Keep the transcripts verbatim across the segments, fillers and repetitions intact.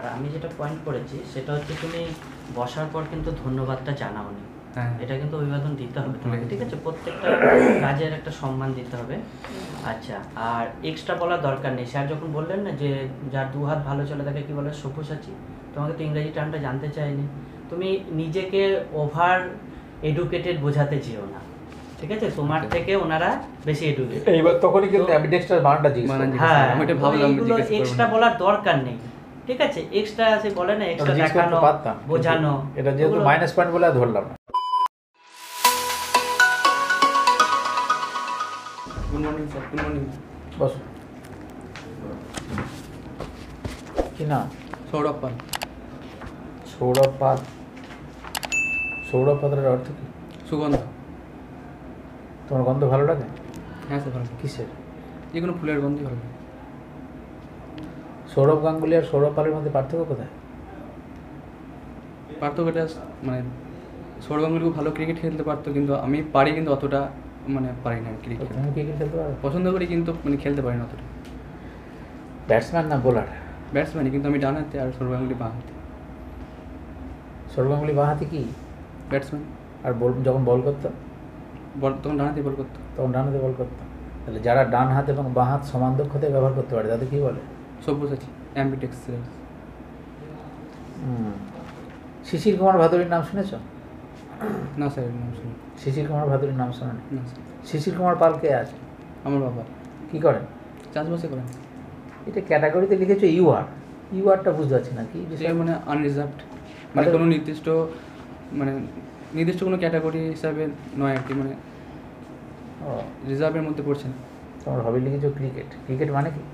আর আমি যেটা পয়েন্ট করেছি সেটা হচ্ছে তুমি বসার পর কিন্তু ধন্যবাদটা জানাও নি, এটা কিন্তু অভিবাদন দিতে হবে তোমাকে, ঠিক আছে? প্রত্যেকটা কাজের একটা সম্মান দিতে হবে। আচ্ছা, আর এক্সট্রা বলার দরকার নেই। স্যার যখন বললেন না যে যার দু হাত ভালো চলে তাকে কি বলে, সব্যসাচী, তোমাকে তো ইংরেজি টার্মটা জানতে চাইনি। তুমি নিজেকে ওভার এডুকেটেড বোঝাতে যেও না, ঠিক আছে? তোমার থেকে ওনারা বেশি এডুকেটেড। এইবার তখনই কিন্তু অ্যাম্বিডেক্সটার বানানটা জিজ্ঞেস করলাম। হ্যাঁ, আমি এটা ভাবলাম এগুলো এক্সট্রা বলার দরকার নেই, ঠিক আছে? এক্সট্রা সে বলে না এক্সট্রা দেখানো বোঝানো, এটা যেহেতু মাইনাস পয়েন্ট বলে ধরলাম না। Good morning sir. Good morning. Boss. কি নাম? সৌরভ পাল। সৌরভ পাল। সৌরভ পালের অর্থ কি? সুগন্ধ। তোমার গন্ধ ভালো লাগে? হ্যাঁ স্যার ভালো। কিসের? যে কোনো ফুলের গন্ধই ভালো লাগে। সৌরভ গাঙ্গুলি আর সৌরভ পালের মধ্যে পার্থক্য কোথায়? পার্থক্যটা মানে সৌরভ গাঙ্গুলি খুব ভালো ক্রিকেট খেলতে পারতো, কিন্তু আমি পারি কিন্তু অতটা মানে পারি না ক্রিকেট। তুমি ক্রিকেট খেলতে পারো? পছন্দ করি কিন্তু মানে খেলতে পারি না অতটা। ব্যাটসম্যান না বোলার? ব্যাটসম্যানই, কিন্তু আমি ডান হাতে আর সৌরভ গাঙ্গুলি বাঁ হাতে। সৌরভ গাঙ্গুলি বাঁ হাতে কি? ব্যাটসম্যান। আর বল যখন বল করতো? বল তখন ডান হাতে বল করতো। তখন ডান হাতে বল করতো। তাহলে যারা ডান হাত এবং বাঁ হাত সমান দক্ষতায় ব্যবহার করতে পারে তাদের কী বলে? সব্যসাচী, অ্যাম্বিডেক্সট্রাস। শিশির কুমার ভাদুরীর নাম শুনেছ? না স্যার, নাম শুনি। শিশির কুমার ভাদুরীর নাম শোনেন? না স্যার। শিশির কুমার পাল কে আছে? আমার বাবা। কি করেন? চাষবাসে করেন। এটা ক্যাটাগরিতে লিখেছো ইউ আর, ইউ আরটা বুঝতে পারছি না কি বিষয়। মানে আনরিজার্ভড, মানে কোনো নির্দিষ্ট মানে নির্দিষ্ট কোনো ক্যাটাগরি হিসাবে নয় আর কি, মানে রিজার্ভের মধ্যে পড়ছে না। তোমার হবি লিখেছো ক্রিকেট। ক্রিকেট মানে কি?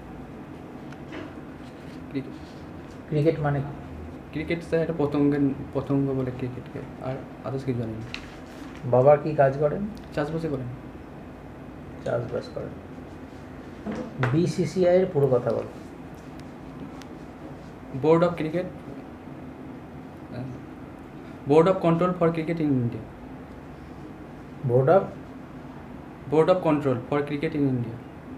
ক্রিকেট ক্রিকেট মানে কি? ক্রিকেট স্যার একটা পতঙ্গের পতঙ্গ বলে ক্রিকেটকে, আর আদার্স কিছু জানি না। বাবা কি কাজ করেন? চাষবাসে করেন। চাষবাস করেন। বিসিসিআই এর পুরো কথা বলো। Board of cricket, Board of Control for Cricket in India. Board of Board of Control for Cricket in India.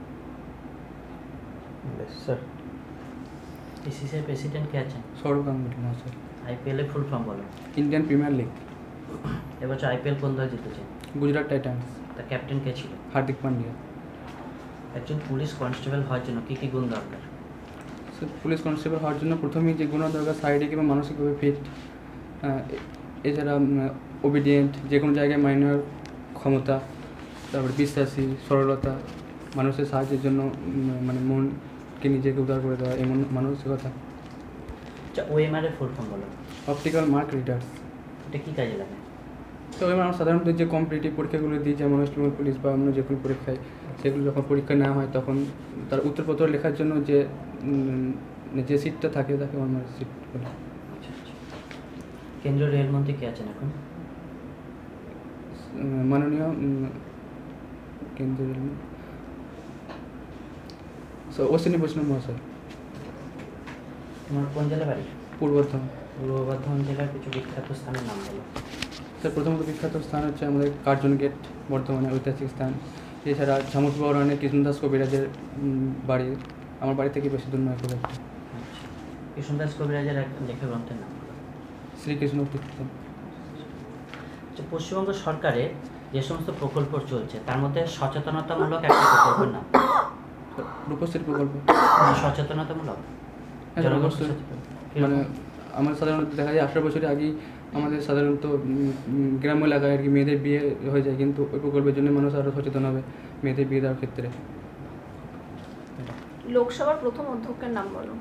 Sir, BCCI president কে আছেন? সৌরভ গাঙ্গুলি মহাশয়। আইপিএল এর ফুল ফর্ম বলো। Indian Premier League. এবছর আইপিএল কোন দল জিতেছে? গুজরাট টাইটান্স। তার ক্যাপ্টেন কে ছিল? হার্দিক পান্ডিয়া। একজন পুলিশ কনস্টেবল হওয়ার জন্য কী কী গুণ দরকার? পুলিশ কনস্টেবল হওয়ার জন্য প্রথমেই যে গুণ দরকার, শারীরিক এবং মানসিকভাবে ফিট, এছাড়া ওবিডিয়েন্ট, যে কোনো জায়গায় মাইনে নেওয়ার ক্ষমতা, তারপরে বিশ্বাসী, সরলতা, মানুষের সাহায্যের জন্য মানে মনকে নিজেকে উদার করে দেওয়া, এমন মানসিকতা। আচ্ছা, ওএমআর এর ফুল ফর্ম বলো। Optical mark readers. এটা কী কাজে লাগে? তো ওএমআর আমরা সাধারণত যে কম্পিটিটিভ পরীক্ষাগুলো দিই, যেমন ওয়েস্ট বেঙ্গল পুলিশ বা অন্য যে কোনো পরীক্ষায়, সেগুলো যখন পরীক্ষা নেওয়া হয় তখন তার উত্তরপত্র লেখার জন্য যে যে সিটটা থাকে তাকে ওএমআর সিট বলে। আচ্ছা আচ্ছা। কেন্দ্রীয় রেলমন্ত্রী কে আছেন এখন? মাননীয় কেন্দ্রীয় রেলমন্ত্রী অশ্বিনী বৈষ্ণব মহাশয়। তোমার কোন জেলা বাড়ি? পূর্ব বর্ধমান। পূর্ব বর্ধমান জেলার কিছু বিখ্যাত স্থানের নাম বলো। স্যার, প্রথমত বিখ্যাত স্থান হচ্ছে আমাদের কার্জন গেট, বর্ধমানে ঐতিহাসিক স্থান। এছাড়া ঝামুরপুর রানের কৃষ্ণদাস কবিরাজের বাড়ি, আমার বাড়ি থেকে বেশি দূর নয় খুব একটা। আচ্ছা, কৃষ্ণদাস কবিরাজের এক লেখা গ্রন্থের নাম বলো। শ্রীকৃষ্ণ তীর্থ। আচ্ছা, পশ্চিমবঙ্গ সরকারের যে সমস্ত প্রকল্প চলছে তার মধ্যে সচেতনতামূলক একটা প্রকল্পের নাম। রূপশ্রী প্রকল্প। সচেতনতামূলক মানে আমাদের সাধারণত দেখা যায় আঠারো বছরের আগেই আমাদের সাধারণত গ্রাম্য এলাকায় আর কি মেয়েদের বিয়ে হয়ে যায়, কিন্তু ওই প্রকল্পের জন্য মানুষ আরও সচেতন হবে মেয়েদের বিয়ে দেওয়ার ক্ষেত্রে। লোকসভার প্রথম অধ্যক্ষের নাম বলো।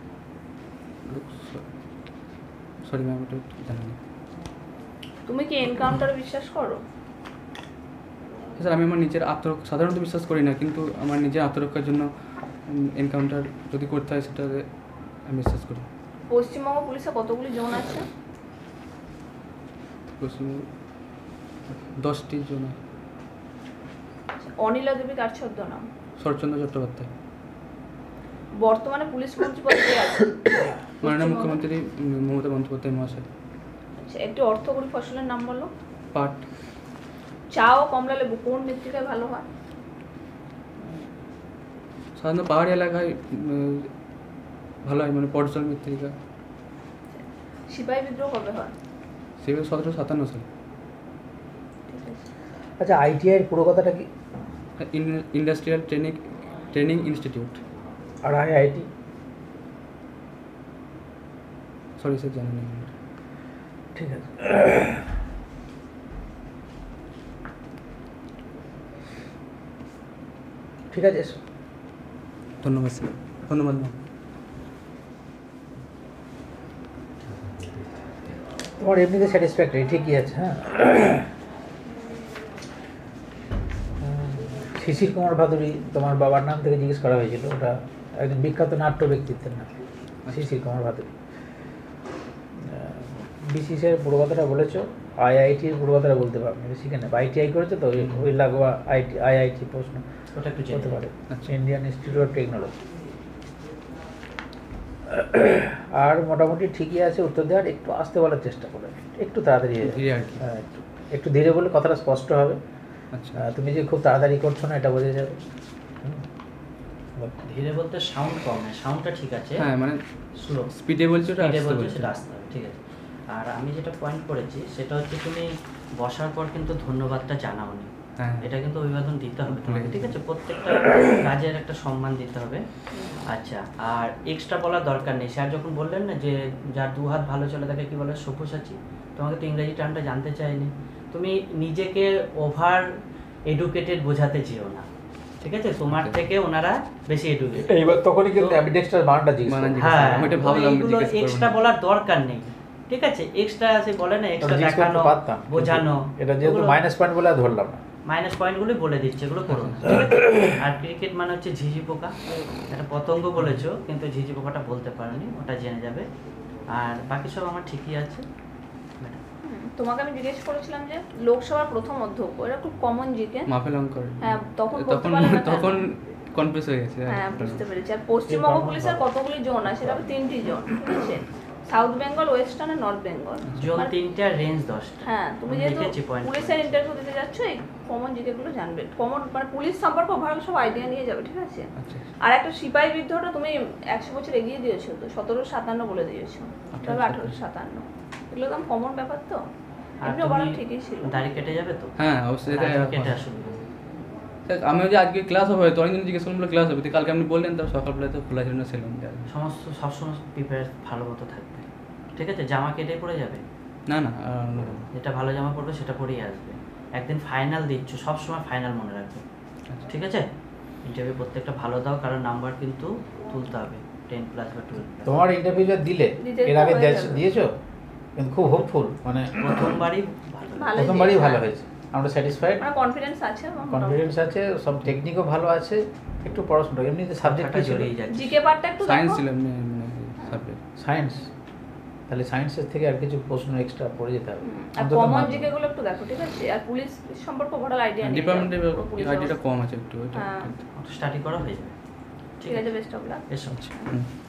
সরি ম্যাম, এটা জানি না। তুমি কি এনকাউন্টারে বিশ্বাস করো? স্যার, আমি আমার নিজের আত্মরক্ষা সাধারণত বিশ্বাস করি না, কিন্তু আমার নিজের আত্মরক্ষার জন্য এনকাউন্টার যদি করতে হয় সেটা আমি বিশ্বাস করি। পশ্চিমবঙ্গ পুলিশে কতগুলি জোন আছে? পশ্চিমবঙ্গ দশটি জোন। অনিলা দেবী কার ছদ্মনাম? শরৎচন্দ্র চট্টোপাধ্যায়। বর্তমানে পুলিশ মন্ত্রী পদে কে আছে? মাননীয় মুখ্যমন্ত্রী মমতা বন্দ্যোপাধ্যায় মহাশয়। আচ্ছা, একটি অর্থকরী ফসলের নাম বলো। পাট। চা ও কমলা লেবু কোন মৃত্তিকায় ভালো হয়? সাধারণত পাহাড়ি এলাকায় ভালো হয়, মানে পর্যটন মৃত্তিকা। সিপাহী বিদ্রোহ কবে হয়? সিভিল সতেরোশো সাতান্ন সাল। ঠিক আছে। আচ্ছা, আইটিআইয়ের পুরো কথাটা কি? Industrial training training institute. আর আইআইটি? সরি স্যার, জানি না। ঠিক আছে। ঠিক আছে, এসো। ধন্যবাদ স্যার, ধন্যবাদ ম্যাম। তোমার এমনিতে স্যাটিসফ্যাক্টরি ঠিকই আছে। হ্যাঁ, শিশির কুমার ভাদুরী তোমার বাবার নাম থেকে জিজ্ঞেস করা হয়েছিল, ওটা একজন বিখ্যাত নাট্য ব্যক্তিত্বের নাম, শিশির কুমার ভাদুরী। বিসিসির পুরো কথাটা বলেছো, আইআইটির পুরো কথাটা বলতে পারবে না, শিখে নেবে। আইটিআই করেছো তো, ওই ওই লাগোয়া আইটি আইআইটি প্রশ্ন ওটা একটু হতে জেনে পারে। আচ্ছা। Indian Institute of Technology. আর মোটামুটি ঠিকই আছে উত্তর দেওয়ার, একটু আসতে বলার চেষ্টা করবে, একটু তাড়াতাড়ি হয়ে যাবে। ধীরে আর কি। হ্যাঁ, একটু একটু ধীরে বলে কথাটা স্পষ্ট হবে। আচ্ছা। আহ, তুমি যে খুব তাড়াতাড়ি করছো না, এটা বোঝা যাবে। হুম। বল। ধীরে বলতে সাউন্ড কম না, সাউন্ডটা ঠিক আছে, হ্যাঁ মানে স্লো স্পিডে বলছো, ওটা স্পিডে আসতে বলছে বলছো। সেটা আসতে হবে, ঠিক আছে। আর আমি যেটা পয়েন্ট করেছি সেটা হচ্ছে তুমি বসার পর কিন্তু ধন্যবাদটা জানাওনি, হ্যাঁ, এটা কিন্তু অভিবাদন দিতে হবে তোমাকে, ঠিক আছে। প্রত্যেকটা কাজের একটা সম্মান দিতে হবে। আচ্ছা, আর এক্সট্রা বলার দরকার নেই। স্যার যখন বললেন না যে যার দু হাত ভালো চলে তাকে কি বলে, সব্যসাচী, তোমাকে তো ইংরেজি টার্মটা জানতে চাইনি। তুমি নিজেকে ওভার এডুকেটেড বোঝাতে চেও না, ঠিক আছে। তোমার Okay. থেকে ওনারা বেশি এডুকেটেড। এইবার তখনই কিন্তু তো- অ্যাম্বিডেক্সটার বানানটা জিজ্ঞেস বানান করবে। জিজ্ঞেস হ্যাঁ, আমি ওটা ভাবলাম, এইগুলো জিজ্ঞেস করবো এক্সট্রা না। বলার দরকার নেই, ঠিক আছে। এক্সট্রা আছে বলে না, এক্সট্রা জিজ্ঞেস করতে দেখানো, পারতাম, কিন্তু বোঝানো, এটা যেহেতু মাইনাস পয়েন্ট বলে আর ধরলাম না। মাইনাস পয়েন্টগুলো বলে দিচ্ছে, এগুলো করো না, ঠিক আছে। আর ক্রিকেট মানে হচ্ছে ঝিঝি পোকা, একটা পতঙ্গ বলেছো কিন্তু ঝিঝি পোকাটা বলতে পারোনি, ওটা জেনে যাবে। আর বাকি সব আমার ঠিকই আছে। হুম, তোমাকে আমি জিজ্ঞেস করেছিলাম যে লোকসভার প্রথম অধ্যক্ষ, এটা খুব কমন জিকে। মাফেল অঙ্কর। হ্যাঁ, তখন বলতে তখন পারলে না কেন? তখন কনফিউজ হয়ে গেছে। হ্যাঁ, বুঝতে পেরেছি। আর পশ্চিমবঙ্গ পুলিশের কতগুলি জোন আছে? সেটা তিনটি জোন, ঠিক আছে। সাউথ বেঙ্গল, ওয়েস্টার্ন আর নর্থ বেঙ্গল। জোন তিনটে আর রেঞ্জ দশটা। হ্যাঁ, তুমি আমি যেহেতু লিখেছি point পুলিশের ইন্টারভিউ দিতে যাচ্ছ, এই কমন জিকে গুলো জানবে। কমন মানে পুলিশ সম্পর্কে ওভারঅল সব আইডিয়া নিয়ে যাবে, ঠিক আছে। আচ্ছা। আর একটা সিপাহী বিদ্রোহটা তুমি একশো বছর এগিয়ে দিয়েছো তো, সতেরোশো সাতান্ন বলে দিয়েছো, তবে আঠারোশো সাতান্ন। এগুলো একদম কমন ব্যাপার তো, আর এমনি ওভারঅল তুমি ঠিকই ছিল। দাড়ি কেটে যাবে তো? হ্যাঁ, অবশ্যই এটা দাড়ি কেটে এখন। আসবে। স্যার, আমি যে আজকে ক্লাস হবে, তো অনেকদিন জিজ্ঞেস করলাম ক্লাস হবে, তো কালকে আপনি বললেন, তার সকালবেলা তো খোলা ছিল না, সেলুন। সমস্ত সবসময় প্রিপেয়ার ভালো মতো থাকবে, ঠিক আছে। জামা কেটে পরে যাবে না না, আর যেটা ভালো জামা পরবে সেটা পরেই আসবে। একদিন ফাইনাল দিচ্ছ, সবসময় ফাইনাল মনে রাখবে, ঠিক আছে। ইন্টারভিউ প্রত্যেকটা ভালো দাও, কারণ নাম্বার কিন্তু তুলতে হবে, টেন প্লাস বা টুয়েলভ প্লাস। তোমার ইন্টারভিউটা দিলে দিতে এর তো আগে হয়ে দিয়েছ- যাবে। দিয়েছো, কিন্তু খুব হোপফুল, মানে প্রথমবারই ভালো ভালো প্রথমবারই দিয়েছো। ভালো হয়েছে, আমরা স্যাটিসফাইড, মানে কনফিডেন্স আছে আমার মোটামুটি। কনফিডেন্স আছে, সব টেকনিকও ভালো আছে, একটু পড়াশোনা এমনিতে সাবজেক্ট সাবজেক্টটা জড়িয়ে যাচ্ছে। জিকে পার্টটা একটু সায়েন্স দেখো। ছিল মানে সাবজেক্ট। সায়েন্স, তাহলে সায়েন্সের থেকে আর কিছু প্রশ্ন এক্সট্রা পড়ে যেতে হবে। হুম, আর অন্তত কমন মাধ্যমিক। জিকে গুলো একটু দেখো, ঠিক আছে। আর পুলিশ সম্পর্কে ওভারঅল আইডিয়া নেই। ডিপার্টমেন্টের পুরো পুলিশ আইডিয়াটা অবস্থা। কম আছে একটু, ওইটা। হ্যাঁ, স্টাডি করা হয়ে যাবে, ঠিক আছে, বেস্ট অফ লাক। এসব হুম।